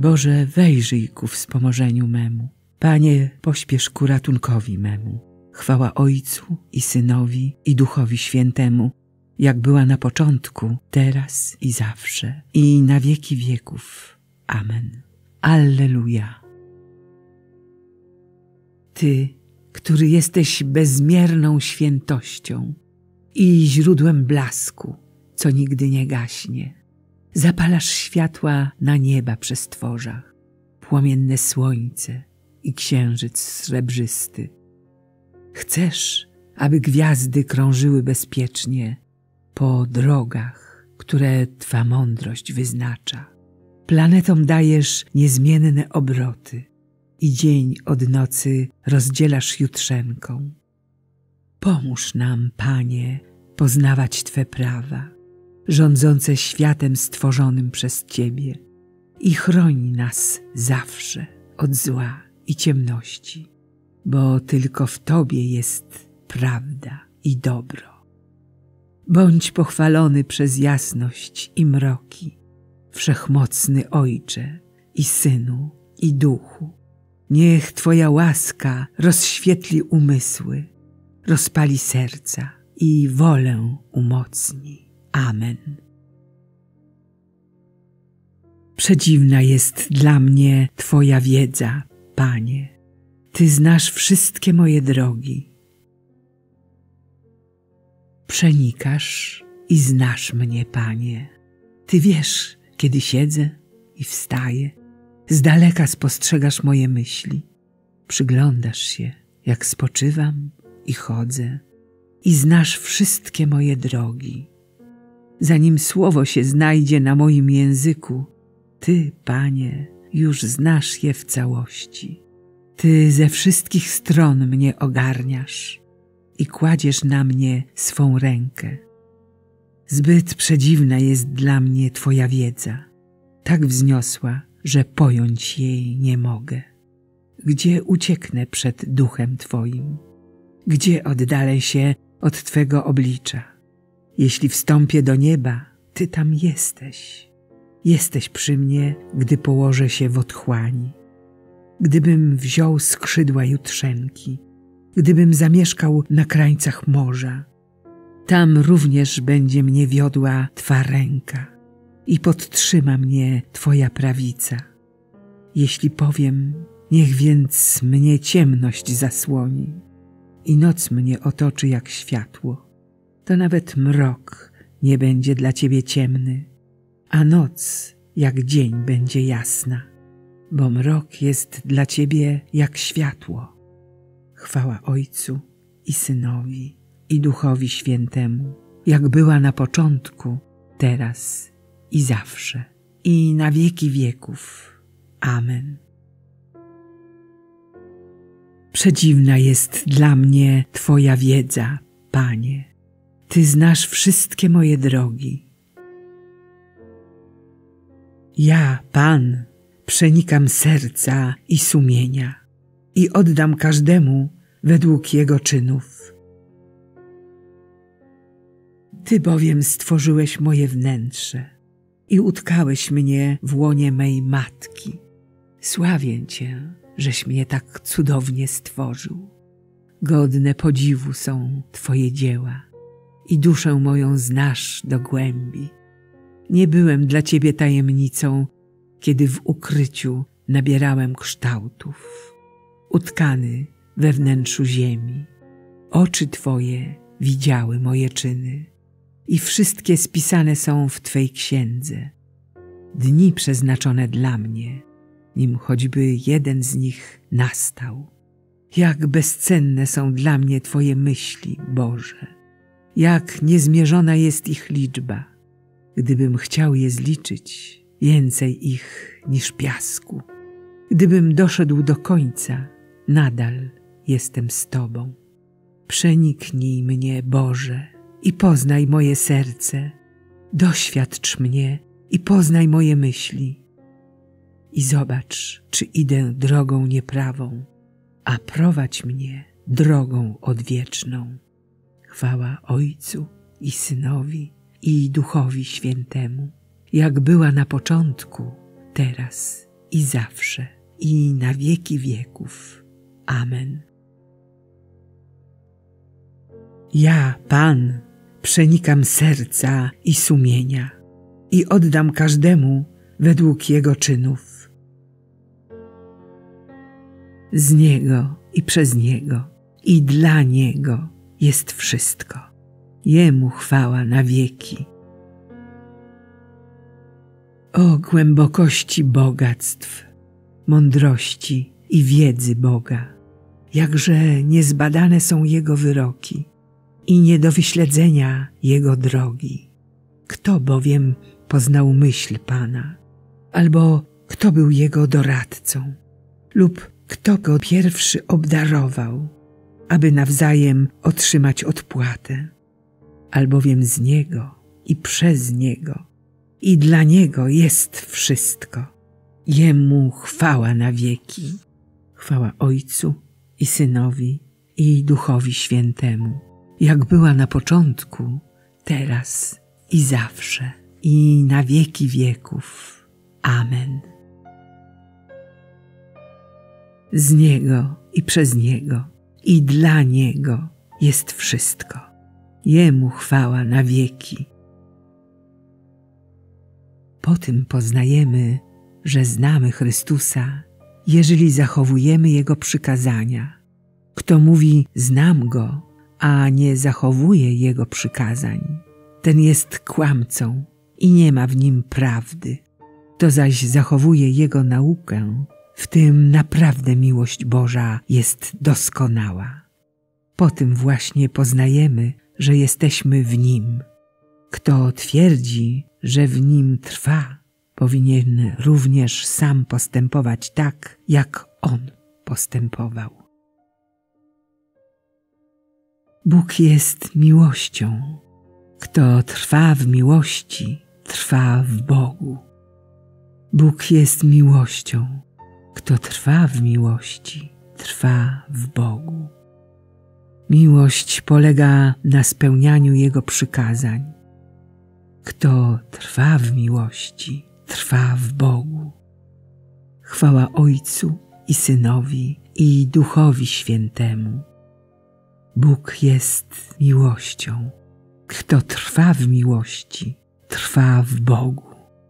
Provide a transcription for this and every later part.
Boże, wejrzyj ku wspomożeniu memu. Panie, pośpiesz ku ratunkowi memu. Chwała Ojcu i Synowi i Duchowi Świętemu, jak była na początku, teraz i zawsze, i na wieki wieków. Amen. Alleluja. Ty, który jesteś bezmierną świętością i źródłem blasku, co nigdy nie gaśnie, zapalasz światła na nieba przestworzach, płomienne słońce i księżyc srebrzysty. Chcesz, aby gwiazdy krążyły bezpiecznie po drogach, które Twa mądrość wyznacza. Planetom dajesz niezmienne obroty i dzień od nocy rozdzielasz jutrzenką. Pomóż nam, Panie, poznawać Twe prawa, rządzące światem stworzonym przez Ciebie, i chroń nas zawsze od zła i ciemności, bo tylko w Tobie jest prawda i dobro. Bądź pochwalony przez jasność i mroki, wszechmocny Ojcze i Synu i Duchu. Niech Twoja łaska rozświetli umysły, rozpali serca i wolę umocni. Amen. Przedziwna jest dla mnie Twoja wiedza, Panie. Ty znasz wszystkie moje drogi. Przenikasz i znasz mnie, Panie. Ty wiesz, kiedy siedzę i wstaję. Z daleka spostrzegasz moje myśli. Przyglądasz się, jak spoczywam i chodzę, i znasz wszystkie moje drogi. Zanim słowo się znajdzie na moim języku, Ty, Panie, już znasz je w całości. Ty ze wszystkich stron mnie ogarniasz i kładziesz na mnie swą rękę. Zbyt przedziwna jest dla mnie Twoja wiedza, tak wzniosła, że pojąć jej nie mogę. Gdzie ucieknę przed duchem Twoim? Gdzie oddalę się od Twego oblicza? Jeśli wstąpię do nieba, Ty tam jesteś. Jesteś przy mnie, gdy położę się w otchłani. Gdybym wziął skrzydła jutrzenki, gdybym zamieszkał na krańcach morza, tam również będzie mnie wiodła Twa ręka i podtrzyma mnie Twoja prawica. Jeśli powiem, niech więc mnie ciemność zasłoni i noc mnie otoczy jak światło, to nawet mrok nie będzie dla Ciebie ciemny, a noc jak dzień będzie jasna, bo mrok jest dla Ciebie jak światło. Chwała Ojcu i Synowi i Duchowi Świętemu, jak była na początku, teraz i zawsze, i na wieki wieków. Amen. Przedziwna jest dla mnie Twoja wiedza, Panie. Ty znasz wszystkie moje drogi. Ja, Pan, przenikam serca i sumienia i oddam każdemu według jego czynów. Ty bowiem stworzyłeś moje wnętrze i utkałeś mnie w łonie mej matki. Sławię Cię, żeś mnie tak cudownie stworzył. Godne podziwu są Twoje dzieła i duszę moją znasz do głębi. Nie byłem dla Ciebie tajemnicą, kiedy w ukryciu nabierałem kształtów. Utkany we wnętrzu ziemi, oczy Twoje widziały moje czyny i wszystkie spisane są w Twej księdze. Dni przeznaczone dla mnie, nim choćby jeden z nich nastał. Jak bezcenne są dla mnie Twoje myśli, Boże, jak niezmierzona jest ich liczba. Gdybym chciał je zliczyć, więcej ich niż piasku. Gdybym doszedł do końca, nadal jestem z Tobą. Przeniknij mnie, Boże, i poznaj moje serce. Doświadcz mnie i poznaj moje myśli. I zobacz, czy idę drogą nieprawą, a prowadź mnie drogą odwieczną. Chwała Ojcu i Synowi i Duchowi Świętemu, jak była na początku, teraz i zawsze, i na wieki wieków. Amen. Ja, Pan, przenikam serca i sumienia i oddam każdemu według jego czynów. Z Niego i przez Niego i dla Niego jest wszystko. Jemu chwała na wieki. O głębokości bogactw, mądrości i wiedzy Boga, jakże niezbadane są Jego wyroki i nie do wyśledzenia Jego drogi. Kto bowiem poznał myśl Pana, albo kto był Jego doradcą, lub kto Go pierwszy obdarował, aby nawzajem otrzymać odpłatę, albowiem z Niego i przez Niego i dla Niego jest wszystko. Jemu chwała na wieki. Chwała Ojcu i Synowi i Duchowi Świętemu, jak była na początku, teraz i zawsze, i na wieki wieków. Amen. Z Niego i przez Niego i dla Niego jest wszystko. Jemu chwała na wieki. Po tym poznajemy, że znamy Chrystusa, jeżeli zachowujemy Jego przykazania. Kto mówi znam Go, a nie zachowuje Jego przykazań, ten jest kłamcą i nie ma w nim prawdy. Kto zaś zachowuje Jego naukę, w tym naprawdę miłość Boża jest doskonała. Po tym właśnie poznajemy, że jesteśmy w Nim. Kto twierdzi, że w Nim trwa, powinien również sam postępować tak, jak On postępował. Bóg jest miłością. Kto trwa w miłości, trwa w Bogu. Bóg jest miłością. Kto trwa w miłości, trwa w Bogu. Miłość polega na spełnianiu Jego przykazań. Kto trwa w miłości, trwa w Bogu. Chwała Ojcu i Synowi i Duchowi Świętemu. Bóg jest miłością. Kto trwa w miłości, trwa w Bogu.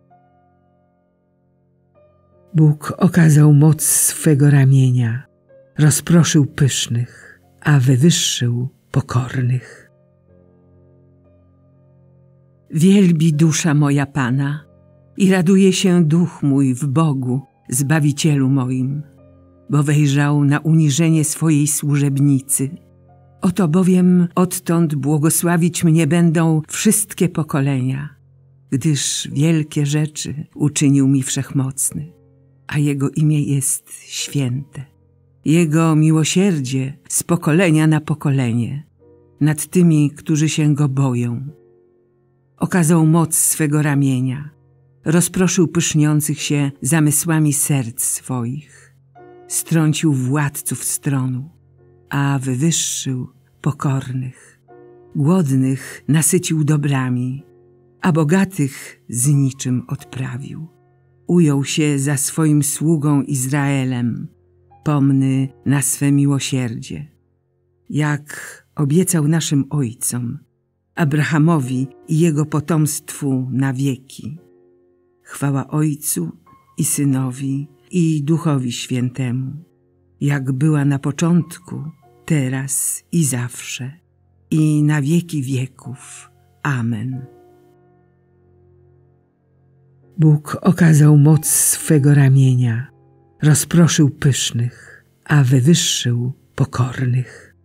Bóg okazał moc swego ramienia, rozproszył pysznych, a wywyższył pokornych. Wielbi dusza moja Pana i raduje się duch mój w Bogu, Zbawicielu moim, bo wejrzał na uniżenie swojej służebnicy. Oto bowiem odtąd błogosławić mnie będą wszystkie pokolenia, gdyż wielkie rzeczy uczynił mi Wszechmocny, a Jego imię jest święte. Jego miłosierdzie z pokolenia na pokolenie nad tymi, którzy się Go boją. Okazał moc swego ramienia, rozproszył pyszniących się zamysłami serc swoich, strącił władców stronu, a wywyższył pokornych. Głodnych nasycił dobrami, a bogatych z niczym odprawił. Ujął się za swoim sługą Izraelem, pomny na swe miłosierdzie, jak obiecał naszym ojcom, Abrahamowi i jego potomstwu na wieki. Chwała Ojcu i Synowi i Duchowi Świętemu, jak była na początku, teraz i zawsze, i na wieki wieków. Amen. Bóg okazał moc swego ramienia, rozproszył pysznych, a wywyższył pokornych.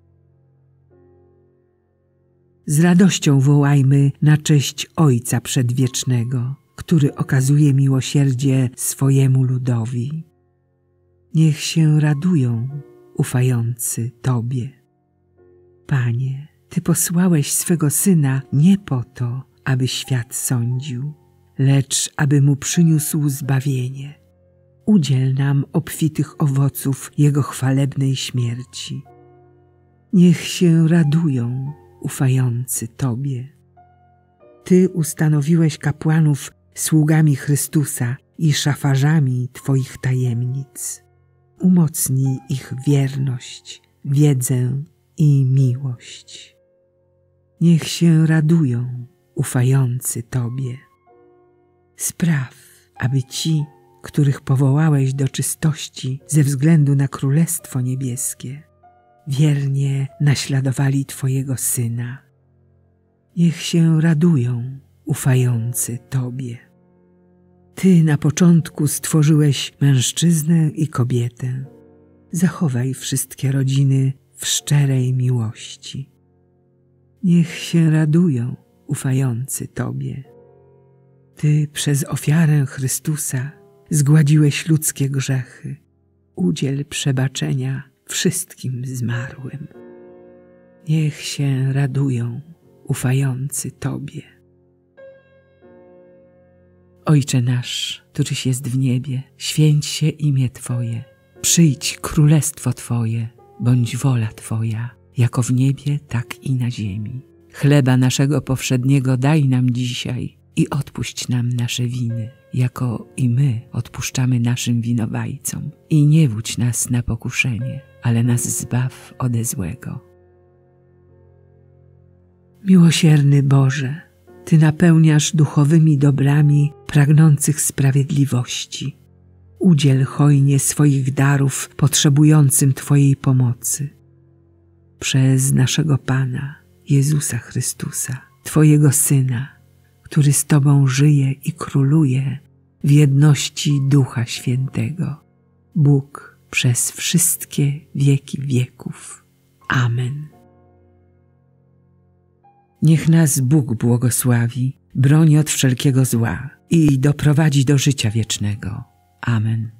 Z radością wołajmy na cześć Ojca Przedwiecznego, który okazuje miłosierdzie swojemu ludowi. Niech się radują ufający Tobie. Panie, Ty posłałeś swego Syna nie po to, aby świat sądził, lecz aby mu przyniósł zbawienie. Udziel nam obfitych owoców Jego chwalebnej śmierci. Niech się radują ufający Tobie. Ty ustanowiłeś kapłanów sługami Chrystusa i szafarzami Twoich tajemnic. Umocnij ich wierność, wiedzę i miłość. Niech się radują, ufający Tobie. Spraw, aby ci, których powołałeś do czystości ze względu na Królestwo Niebieskie, wiernie naśladowali Twojego Syna. Niech się radują, ufający Tobie. Ty na początku stworzyłeś mężczyznę i kobietę. Zachowaj wszystkie rodziny w szczerej miłości. Niech się radują, ufający Tobie. Ty przez ofiarę Chrystusa zgładziłeś ludzkie grzechy. Udziel przebaczenia wszystkim zmarłym. Niech się radują, ufający Tobie. Ojcze nasz, któryś jest w niebie, święć się imię Twoje. Przyjdź królestwo Twoje, bądź wola Twoja, jako w niebie, tak i na ziemi. Chleba naszego powszedniego daj nam dzisiaj i odpuść nam nasze winy, jako i my odpuszczamy naszym winowajcom. I nie wódź nas na pokuszenie, ale nas zbaw ode złego. Miłosierny Boże, Ty napełniasz duchowymi dobrami pragnących sprawiedliwości. Udziel hojnie swoich darów potrzebującym Twojej pomocy. Przez naszego Pana, Jezusa Chrystusa, Twojego Syna, który z Tobą żyje i króluje w jedności Ducha Świętego, Bóg przez wszystkie wieki wieków. Amen. Niech nas Bóg błogosławi, broni od wszelkiego zła i doprowadzi do życia wiecznego. Amen.